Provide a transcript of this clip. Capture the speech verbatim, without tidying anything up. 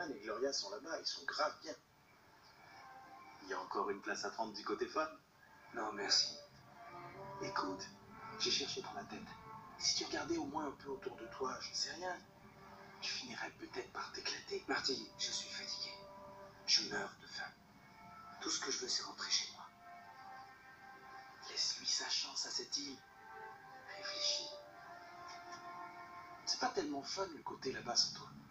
Norman et Gloria sont là-bas, ils sont grave bien. Il y a encore une place à prendre du côté fun? Non, merci. Écoute, j'ai cherché dans la tête. Si tu regardais au moins un peu autour de toi, je sais rien, tu finirais peut-être par t'éclater. Marty, je suis fatigué. Je meurs de faim. Tout ce que je veux, c'est rentrer chez moi. Laisse-lui sa chance à cette île. Réfléchis. C'est pas tellement fun le côté là-bas sans toi.